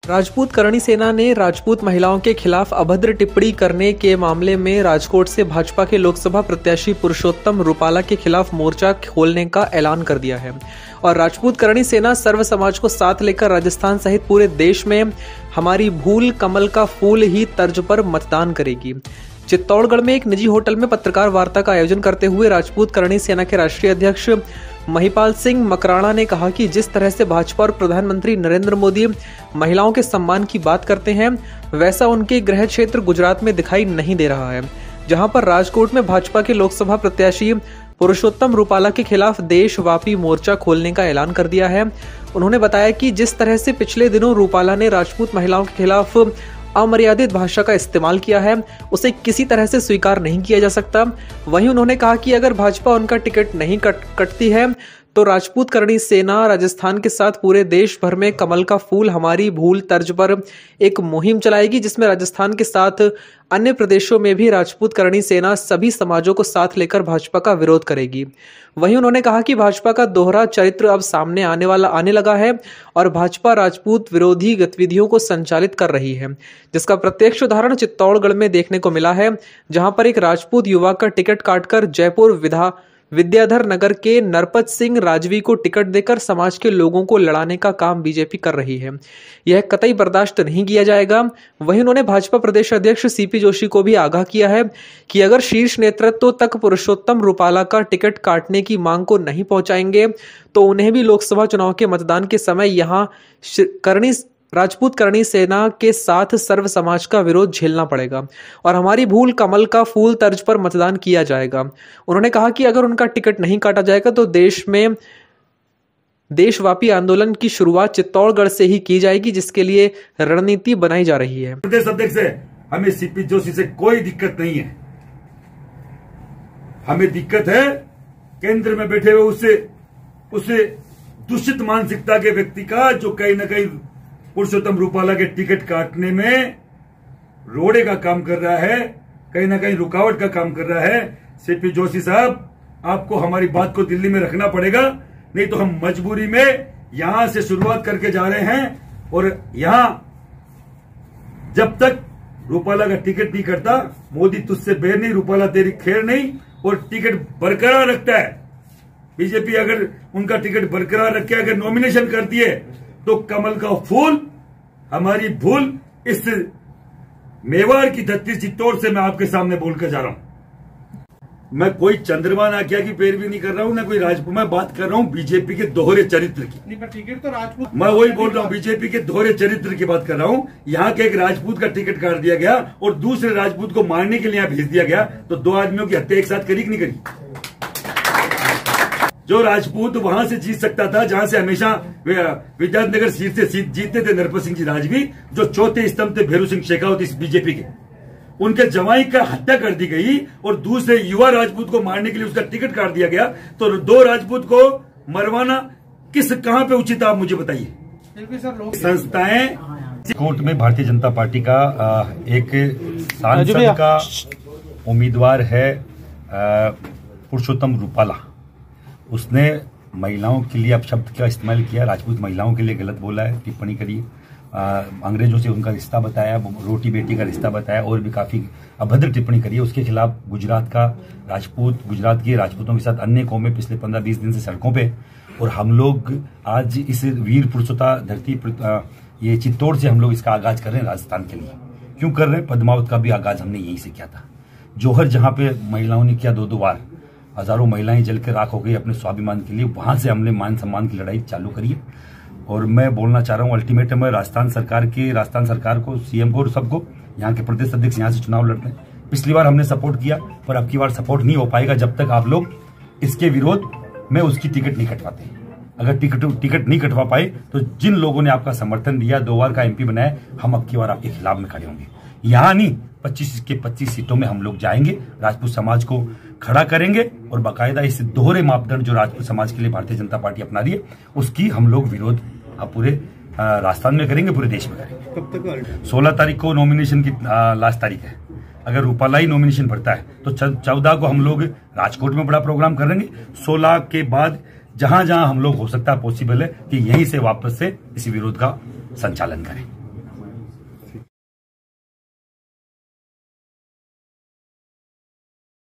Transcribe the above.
राजपूत करणी सेना ने राजपूत महिलाओं के खिलाफ अभद्र टिप्पणी करने के मामले में राजकोट से भाजपा के लोकसभा प्रत्याशी पुरुषोत्तम रूपाला के खिलाफ मोर्चा खोलने का ऐलान कर दिया है और राजपूत करणी सेना सर्व समाज को साथ लेकर राजस्थान सहित पूरे देश में हमारी भूल कमल का फूल ही तर्ज पर मतदान करेगी। चित्तौड़गढ़ में एक निजी होटल में पत्रकार वार्ता का आयोजन करते हुए राजपूत करणी सेना के राष्ट्रीय अध्यक्ष महिपाल सिंह मकराना ने कहा कि जिस तरह से भाजपा और प्रधानमंत्री नरेंद्र मोदी महिलाओं के सम्मान की बात करते हैं, वैसा उनके गृह क्षेत्र गुजरात में दिखाई नहीं दे रहा है, जहां पर राजकोट में भाजपा के लोकसभा प्रत्याशी पुरुषोत्तम रूपाला के खिलाफ देशव्यापी मोर्चा खोलने का ऐलान कर दिया है। उन्होंने बताया कि जिस तरह से पिछले दिनों रूपाला ने राजपूत महिलाओं के खिलाफ अमर्यादित भाषा का इस्तेमाल किया है, उसे किसी तरह से स्वीकार नहीं किया जा सकता। वहीं उन्होंने कहा कि अगर भाजपा उनका टिकट नहीं कटती है तो राजपूत करणी सेना राजस्थान के साथ पूरे देश भर में कमल का फूल हमारी भूल तर्ज पर एक मुहिम चलाएगी, जिसमें राजस्थान के साथ अन्य प्रदेशों में भी राजपूत करणी सेना सभी समाजों को साथ लेकर भाजपा का विरोध करेगी। वहीं उन्होंने कहा कि भाजपा का दोहरा चरित्र अब सामने आने लगा है और भाजपा राजपूत विरोधी गतिविधियों को संचालित कर रही है, जिसका प्रत्यक्ष उदाहरण चित्तौड़गढ़ में देखने को मिला है, जहां पर एक राजपूत युवा का टिकट काटकर जयपुर विद्याधर नगर के नरपत सिंह राजवी को टिकट देकर समाज के लोगों को लड़ाने का काम बीजेपी कर रही है। यह कतई बर्दाश्त नहीं किया जाएगा। वहीं उन्होंने भाजपा प्रदेश अध्यक्ष सीपी जोशी को भी आगाह किया है कि अगर शीर्ष नेतृत्व तक पुरुषोत्तम रूपाला का टिकट काटने की मांग को नहीं पहुंचाएंगे तो उन्हें भी लोकसभा चुनाव के मतदान के समय यहां राजपूत करणी सेना के साथ सर्व समाज का विरोध झेलना पड़ेगा और हमारी भूल कमल का फूल तर्ज पर मतदान किया जाएगा। उन्होंने कहा कि अगर उनका टिकट नहीं काटा जाएगा तो देश में देशव्यापी आंदोलन की शुरुआत चित्तौड़गढ़ से ही की जाएगी, जिसके लिए रणनीति बनाई जा रही है। प्रदेश अध्यक्ष से हमें सीपी जोशी से कोई दिक्कत नहीं है। हमें दिक्कत है केंद्र में बैठे हुए उसे दूषित मानसिकता के व्यक्ति का, जो कहीं न कहीं पुरुषोत्तम रूपाला के टिकट काटने में रोड़े का काम कर रहा है, कहीं ना कहीं रुकावट का काम कर रहा है। सीपी जोशी साहब, आपको हमारी बात को दिल्ली में रखना पड़ेगा, नहीं तो हम मजबूरी में यहां से शुरुआत करके जा रहे हैं और यहां जब तक रूपाला का टिकट नहीं करता, मोदी तुझसे बैर नहीं, रूपाला तेरी खैर नहीं, और टिकट बरकरार रखता है। बीजेपी अगर उनका टिकट बरकरार रख के अगर नॉमिनेशन करती है तो कमल का फूल हमारी भूल, इस मेवाड़ की धरती चित्तौड़ से मैं आपके सामने बोलकर जा रहा हूं। मैं कोई चंद्रमान आज्ञा की पैरवी नहीं कर रहा हूं, ना कोई राजपूत। मैं बात कर रहा हूं बीजेपी के दोहरे चरित्र की। टिकट तो राजपूत, मैं वही बोल रहा हूं, बीजेपी के दोहरे चरित्र की बात कर रहा हूं। यहां के एक राजपूत का टिकट काट दिया गया और दूसरे राजपूत को मारने के लिए यहां भेज दिया गया, तो दो आदमियों की हत्या एक साथ करी कि नहीं करी? जो राजपूत वहां से जीत सकता था, जहां से हमेशा विद्यार्थनगर सीट से जीतते थे नरपत सिंह जी राजवी, जो चौथे स्तंभ थे भैरू सिंह शेखावत इस बीजेपी के, उनके जवाई का हत्या कर दी गई और दूसरे युवा राजपूत को मारने के लिए उसका टिकट काट दिया गया। तो दो राजपूत को मरवाना कहां पे उचित, आप मुझे बताइए। संस्थाएं कोर्ट में भारतीय जनता पार्टी का एक सांसद का उम्मीदवार है पुरुषोत्तम रूपाला। उसने महिलाओं के लिए अपशब्द का इस्तेमाल किया, राजपूत महिलाओं के लिए गलत बोला है, टिप्पणी करी, अंग्रेजों से उनका रिश्ता बताया, रोटी बेटी का रिश्ता बताया और भी काफी अभद्र टिप्पणी करी है। उसके खिलाफ गुजरात के राजपूतों के साथ अन्य कौमें पिछले 15-20 दिन से सड़कों पे, और हम लोग आज इस वीर पुरुषोत्ता धरती ये चित्तौड़ से हम लोग इसका आगाज कर रहे हैं राजस्थान के लिए। क्यों कर रहे हैं? पद्मावत का भी आगाज हमने यहीं से किया था। जौहर जहां पे महिलाओं ने किया 2-2 बार, हजारों महिलाएं जल के राख हो गई अपने स्वाभिमान के लिए, वहां से हमने मान सम्मान की लड़ाई चालू करी है। और मैं बोलना चाह रहा हूं, अल्टीमेटम है राजस्थान सरकार को, सीएम को और सबको, यहाँ के प्रदेश अध्यक्ष यहाँ से चुनाव लड़ते हैं। पिछली बार हमने सपोर्ट किया, पर अब की बार सपोर्ट नहीं हो पाएगा जब तक आप लोग इसके विरोध में उसकी टिकट नहीं कटवाते। अगर टिकट नहीं कटवा पाए तो जिन लोगों ने आपका समर्थन दिया, 2 बार का एमपी बनाया, हम अब की बार आपके खिलाफ में खड़े होंगे। यहाँ नहीं, 25 के 25 सीटों में हम लोग जाएंगे, राजपूत समाज को खड़ा करेंगे और बाकायदा इस दोहरे मापदंड जो राजपूत समाज के लिए भारतीय जनता पार्टी अपना रही है, उसकी हम लोग विरोध पूरे राजस्थान में करेंगे, पूरे देश में करेंगे। कब तक? 16 तारीख को नॉमिनेशन की लास्ट तारीख है। अगर रूपाला ही नॉमिनेशन भरता है तो 14 को हम लोग राजकोट में बड़ा प्रोग्राम करेंगे। 16 के बाद जहां जहां हम लोग हो सकता है पॉसिबल है कि यहीं से वापस से इस विरोध का संचालन करें।